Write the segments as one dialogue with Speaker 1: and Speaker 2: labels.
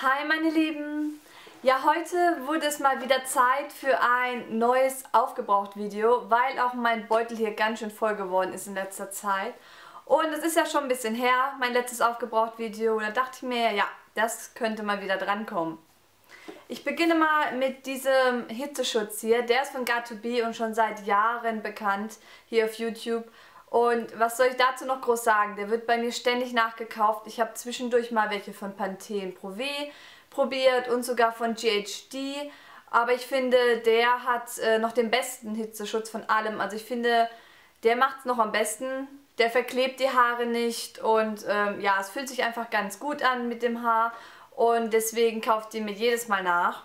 Speaker 1: Hi meine Lieben! Ja, heute wurde es mal wieder Zeit für ein neues Aufgebraucht-Video, weil auch mein Beutel hier ganz schön voll geworden ist in letzter Zeit. Und es ist ja schon ein bisschen her, mein letztes Aufgebraucht-Video. Da dachte ich mir, ja, das könnte mal wieder drankommen. Ich beginne mal mit diesem Hitzeschutz hier. Der ist von Got2b und schon seit Jahren bekannt hier auf YouTube. Und was soll ich dazu noch groß sagen? Der wird bei mir ständig nachgekauft. Ich habe zwischendurch mal welche von Pantene Pro V probiert und sogar von GHD. Aber ich finde, der hat noch den besten Hitzeschutz von allem. Also ich finde, der macht es noch am besten. Der verklebt die Haare nicht und ja, es fühlt sich einfach ganz gut an mit dem Haar. Und deswegen kauft ihr mir jedes Mal nach.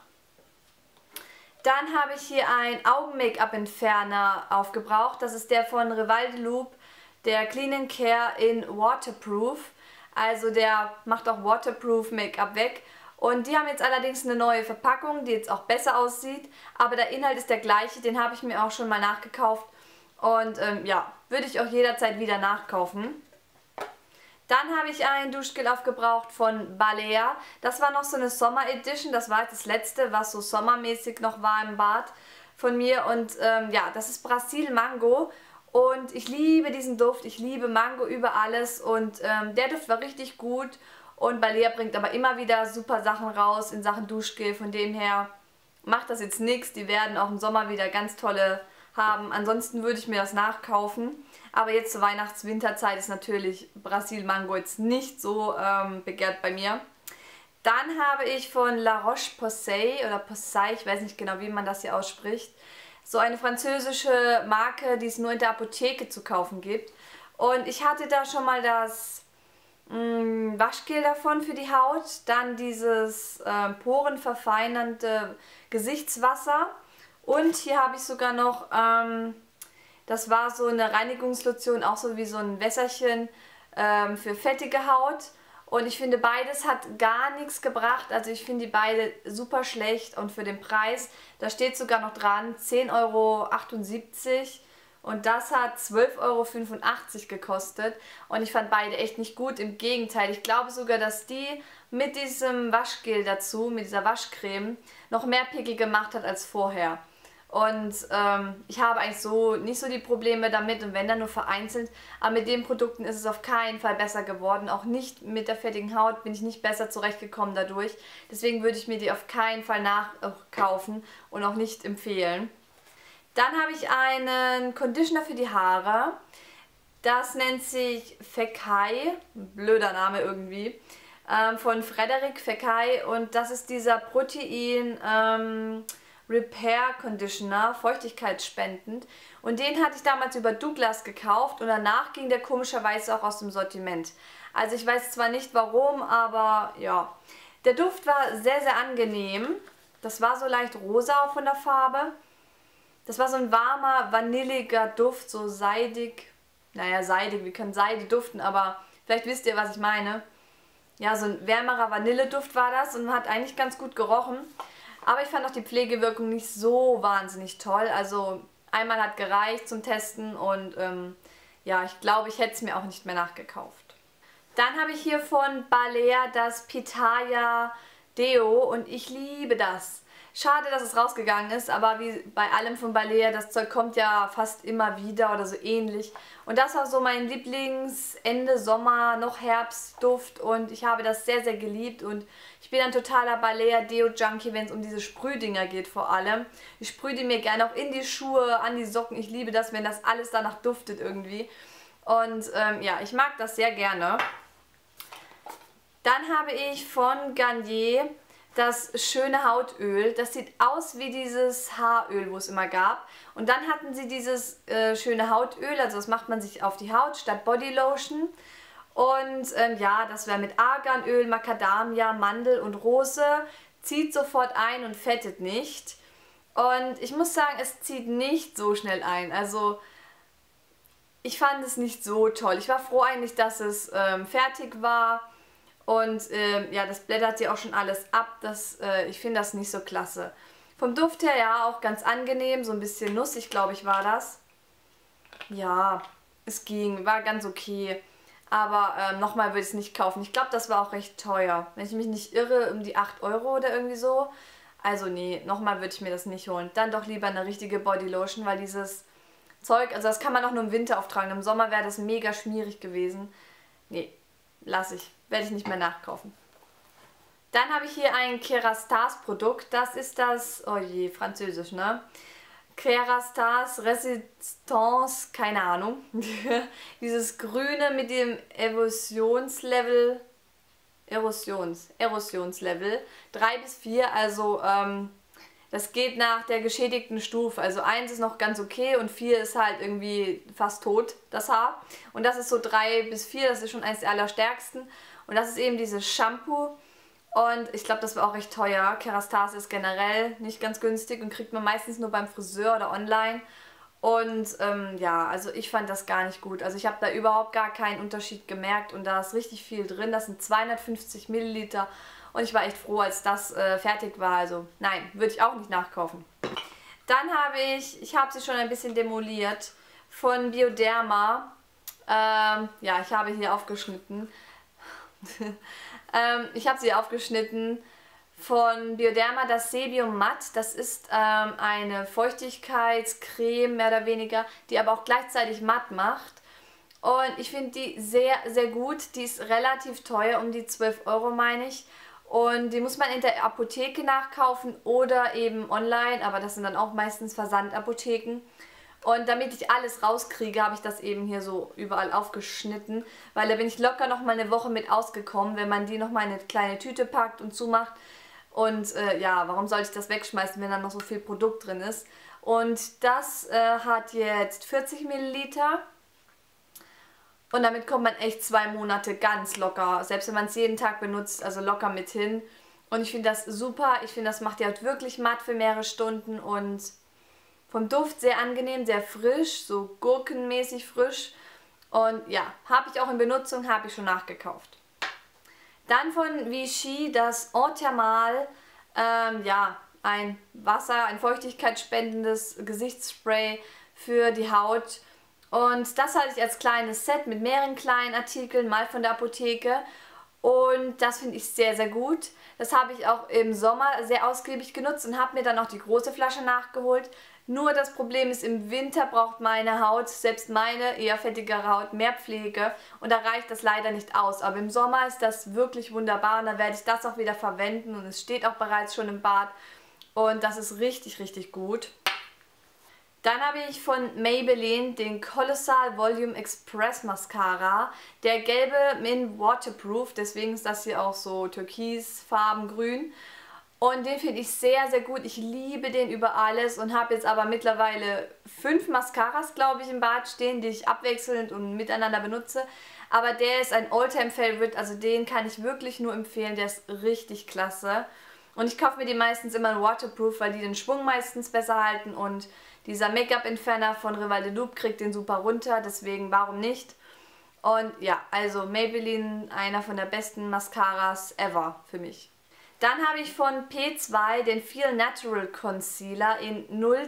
Speaker 1: Dann habe ich hier einen Augen-Make-up-Entferner aufgebraucht. Das ist der von Rival de Loop, der Clean & Care in Waterproof. Also der macht auch Waterproof Make-up weg. Und die haben jetzt allerdings eine neue Verpackung, die jetzt auch besser aussieht. Aber der Inhalt ist der gleiche, den habe ich mir auch schon mal nachgekauft. Und ja, würde ich auch jederzeit wieder nachkaufen. Dann habe ich ein Duschgel aufgebraucht von Balea. Das war noch so eine Sommer Edition. Das war das letzte, was so sommermäßig noch war im Bad von mir. Und ja, das ist Brasil Mango. Und ich liebe diesen Duft. Ich liebe Mango über alles. Und der Duft war richtig gut. Und Balea bringt aber immer wieder super Sachen raus in Sachen Duschgel. Von dem her macht das jetzt nichts. Die werden auch im Sommer wieder ganz tolle haben. Ansonsten würde ich mir das nachkaufen. Aber jetzt zur Weihnachts-Winterzeit ist natürlich Brasil Mango jetzt nicht so begehrt bei mir. Dann habe ich von La Roche-Posay oder Posay, ich weiß nicht genau, wie man das hier ausspricht, so eine französische Marke, die es nur in der Apotheke zu kaufen gibt. Und ich hatte da schon mal das Waschgel davon für die Haut, dann dieses porenverfeinernde Gesichtswasser. Und hier habe ich sogar noch, das war so eine Reinigungslotion, auch so wie so ein Wässerchen für fettige Haut. Und ich finde, beides hat gar nichts gebracht. Also ich finde die beide super schlecht und für den Preis, da steht sogar noch dran, 10,78 € und das hat 12,85 € gekostet. Und ich fand beide echt nicht gut, im Gegenteil. Ich glaube sogar, dass die mit diesem Waschgel dazu, mit dieser Waschcreme, noch mehr Pickel gemacht hat als vorher. Und ich habe eigentlich so nicht so die Probleme damit und wenn dann nur vereinzelt. Aber mit den Produkten ist es auf keinen Fall besser geworden. Auch nicht mit der fettigen Haut bin ich nicht besser zurechtgekommen dadurch. Deswegen würde ich mir die auf keinen Fall nachkaufen und auch nicht empfehlen. Dann habe ich einen Conditioner für die Haare. Das nennt sich Fekkai, blöder Name irgendwie, von Frederic Fekkai. Und das ist dieser Protein Repair Conditioner, feuchtigkeitsspendend. Und den hatte ich damals über Douglas gekauft und danach ging der komischerweise auch aus dem Sortiment. Also ich weiß zwar nicht warum, aber ja. Der Duft war sehr, sehr angenehm. Das war so leicht rosa von der Farbe. Das war so ein warmer, vanilliger Duft, so seidig. Naja, seidig, wir können Seide duften, aber vielleicht wisst ihr, was ich meine. Ja, so ein wärmerer Vanilleduft war das und hat eigentlich ganz gut gerochen. Aber ich fand auch die Pflegewirkung nicht so wahnsinnig toll. Also einmal hat gereicht zum Testen und ja, ich glaube, ich hätte es mir auch nicht mehr nachgekauft. Dann habe ich hier von Balea das Pitaya Deo und ich liebe das. Schade, dass es rausgegangen ist, aber wie bei allem von Balea, das Zeug kommt ja fast immer wieder oder so ähnlich. Und das war so mein Lieblings-Ende Sommer, noch Herbstduft und ich habe das sehr, sehr geliebt. Und ich bin ein totaler Balea Deo-Junkie, wenn es um diese Sprühdinger geht vor allem. Ich sprühe die mir gerne auch in die Schuhe, an die Socken. Ich liebe das, wenn das alles danach duftet irgendwie. Und ja, ich mag das sehr gerne. Dann habe ich von Garnier das schöne Hautöl. Das sieht aus wie dieses Haaröl, wo es immer gab. Und dann hatten sie dieses schöne Hautöl, also das macht man sich auf die Haut statt Bodylotion. Und ja, das wäre mit Arganöl, Macadamia, Mandel und Rose. Zieht sofort ein und fettet nicht. Und ich muss sagen, es zieht nicht so schnell ein. Also ich fand es nicht so toll. Ich war froh eigentlich, dass es fertig war. Und ja, das blättert sie auch schon alles ab. Ich finde das nicht so klasse. Vom Duft her ja auch ganz angenehm. So ein bisschen nussig, glaube ich, war das. Ja, es ging. War ganz okay. Aber nochmal würde ich es nicht kaufen. Ich glaube, das war auch recht teuer. Wenn ich mich nicht irre, um die 8 Euro oder irgendwie so. Also nee, nochmal würde ich mir das nicht holen. Dann doch lieber eine richtige Bodylotion, weil dieses Zeug, also das kann man auch nur im Winter auftragen. Im Sommer wäre das mega schmierig gewesen. Nee, lasse ich. Werde ich nicht mehr nachkaufen. Dann habe ich hier ein Kerastase Produkt. Das ist das, oh je, französisch, ne? Kerastase Resistance, keine Ahnung. Dieses grüne mit dem Erosionslevel 3 bis 4, also das geht nach der geschädigten Stufe. Also 1 ist noch ganz okay und 4 ist halt irgendwie fast tot, das Haar. Und das ist so 3 bis 4, das ist schon eines der allerstärksten. Und das ist eben dieses Shampoo. Und ich glaube, das war auch recht teuer. Kerastase ist generell nicht ganz günstig und kriegt man meistens nur beim Friseur oder online. Und ja, also ich fand das gar nicht gut. Also ich habe da überhaupt gar keinen Unterschied gemerkt und da ist richtig viel drin. Das sind 250 Milliliter und ich war echt froh, als das fertig war. Also nein, würde ich auch nicht nachkaufen. Dann habe ich habe sie schon ein bisschen demoliert, von Bioderma. Ja, ich habe hier aufgeschnitten. Ich habe sie aufgeschnitten von Bioderma, das Sebium Matt. Das ist eine Feuchtigkeitscreme, mehr oder weniger, die aber auch gleichzeitig matt macht. Und ich finde die sehr, sehr gut. Die ist relativ teuer, um die 12 Euro meine ich. Und die muss man in der Apotheke nachkaufen oder eben online, aber das sind dann auch meistens Versandapotheken. Und damit ich alles rauskriege, habe ich das eben hier so überall aufgeschnitten, weil da bin ich locker noch mal eine Woche mit ausgekommen, wenn man die noch mal in eine kleine Tüte packt und zumacht. Und ja, warum soll ich das wegschmeißen, wenn da noch so viel Produkt drin ist? Und das hat jetzt 40 Milliliter. Und damit kommt man echt 2 Monate ganz locker, selbst wenn man es jeden Tag benutzt, also locker mit hin. Und ich finde das super, ich finde das macht die halt wirklich matt für mehrere Stunden und vom Duft sehr angenehm, sehr frisch, so gurkenmäßig frisch. Und ja, habe ich auch in Benutzung, habe ich schon nachgekauft. Dann von Vichy das Eau Thermal, ja, ein ein feuchtigkeitsspendendes Gesichtsspray für die Haut. Und das hatte ich als kleines Set mit mehreren kleinen Artikeln, mal von der Apotheke. Und das finde ich sehr, sehr gut. Das habe ich auch im Sommer sehr ausgiebig genutzt und habe mir dann auch die große Flasche nachgeholt. Nur das Problem ist, im Winter braucht meine Haut, selbst meine eher fettigere Haut, mehr Pflege. Und da reicht das leider nicht aus. Aber im Sommer ist das wirklich wunderbar und dann werde ich das auch wieder verwenden. Und es steht auch bereits schon im Bad. Und das ist richtig, richtig gut. Dann habe ich von Maybelline den Colossal Volume Express Mascara. Der gelbe in Waterproof, deswegen ist das hier auch so türkisfarbengrün. Und den finde ich sehr, sehr gut. Ich liebe den über alles und habe jetzt aber mittlerweile 5 Mascaras, glaube ich, im Bad stehen, die ich abwechselnd und miteinander benutze. Aber der ist ein All-Time-Favorite, also den kann ich wirklich nur empfehlen. Der ist richtig klasse. Und ich kaufe mir die meistens immer in Waterproof, weil die den Schwung meistens besser halten und dieser Make-up-Entferner von Rival de Loop kriegt den super runter, deswegen warum nicht? Und ja, also Maybelline, einer von der besten Mascaras ever für mich. Dann habe ich von P2 den Feel Natural Concealer in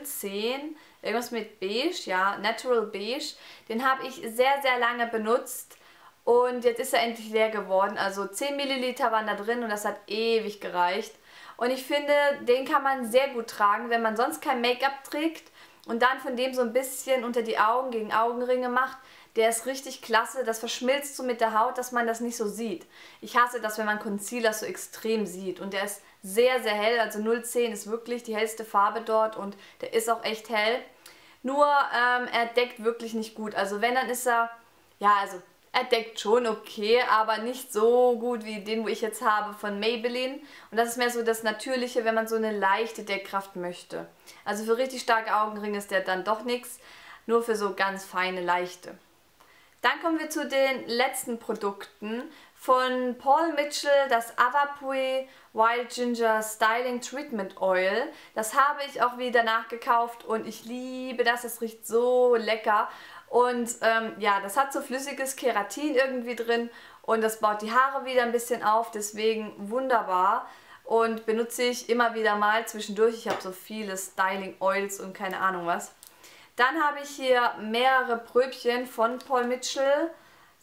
Speaker 1: 010, irgendwas mit beige, ja, Natural Beige. Den habe ich sehr, sehr lange benutzt und jetzt ist er endlich leer geworden. Also 10 Milliliter waren da drin und das hat ewig gereicht. Und ich finde, den kann man sehr gut tragen, wenn man sonst kein Make-up trägt und dann von dem so ein bisschen unter die Augen gegen Augenringe macht. Der ist richtig klasse, das verschmilzt so mit der Haut, dass man das nicht so sieht. Ich hasse das, wenn man Concealer so extrem sieht und der ist sehr, sehr hell, also 010 ist wirklich die hellste Farbe dort und der ist auch echt hell. Nur er deckt wirklich nicht gut, also wenn, dann ist er, ja, also er deckt schon okay, aber nicht so gut wie den, wo ich jetzt habe von Maybelline. Und das ist mehr so das Natürliche, wenn man so eine leichte Deckkraft möchte. Also für richtig starke Augenringe ist der dann doch nichts, nur für so ganz feine, leichte. Dann kommen wir zu den letzten Produkten von Paul Mitchell, das Avapui Wild Ginger Styling Treatment Oil. Das habe ich auch wieder nachgekauft und ich liebe das, es riecht so lecker. Und ja, das hat so flüssiges Keratin irgendwie drin und das baut die Haare wieder ein bisschen auf, deswegen wunderbar. Und benutze ich immer wieder mal zwischendurch, ich habe so viele Styling Oils und keine Ahnung was. Dann habe ich hier mehrere Pröbchen von Paul Mitchell. Jetzt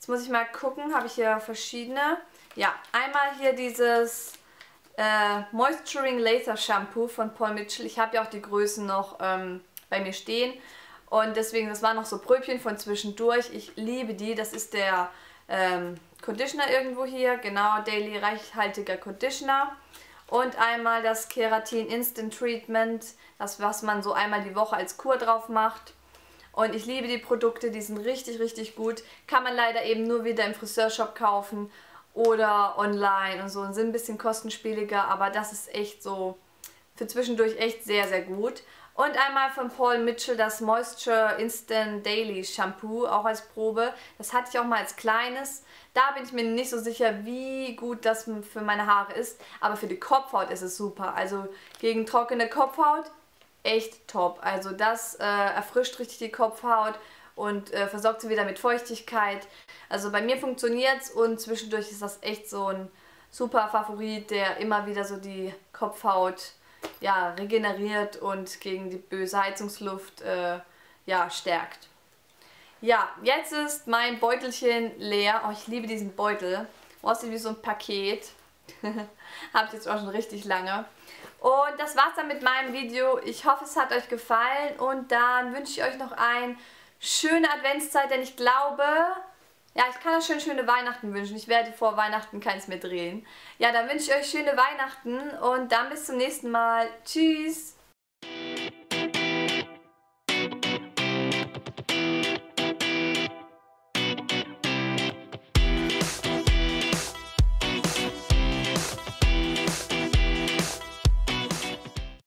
Speaker 1: Jetzt muss ich mal gucken, habe ich hier verschiedene. Ja, einmal hier dieses Moisturing Laser Shampoo von Paul Mitchell. Ich habe ja auch die Größen noch bei mir stehen. Und deswegen, das waren noch so Pröbchen von zwischendurch. Ich liebe die. Das ist der Conditioner irgendwo hier. Genau, Daily reichhaltiger Conditioner. Und einmal das Keratin Instant Treatment. Das, was man so einmal die Woche als Kur drauf macht. Und ich liebe die Produkte. Die sind richtig, richtig gut. Kann man leider eben nur wieder im Friseurshop kaufen. Oder online und so. Und sind ein bisschen kostenspieliger. Aber das ist echt so für zwischendurch echt sehr, sehr gut. Und einmal von Paul Mitchell das Moisture Instant Daily Shampoo, auch als Probe. Das hatte ich auch mal als kleines. Da bin ich mir nicht so sicher, wie gut das für meine Haare ist. Aber für die Kopfhaut ist es super. Also gegen trockene Kopfhaut echt top. Also das erfrischt richtig die Kopfhaut und versorgt sie wieder mit Feuchtigkeit. Also bei mir funktioniert es und zwischendurch ist das echt so ein super Favorit, der immer wieder so die Kopfhaut ja, regeneriert und gegen die böse Heizungsluft ja, stärkt. Ja, jetzt ist mein Beutelchen leer. Oh, ich liebe diesen Beutel. Aussieht wie so ein Paket. Habe ich jetzt auch schon richtig lange. Und das war's dann mit meinem Video. Ich hoffe, es hat euch gefallen und dann wünsche ich euch noch eine schöne Adventszeit, denn ich glaube, ja, ich kann euch schon schöne Weihnachten wünschen. Ich werde vor Weihnachten keins mehr drehen. Ja, dann wünsche ich euch schöne Weihnachten und dann bis zum nächsten Mal. Tschüss!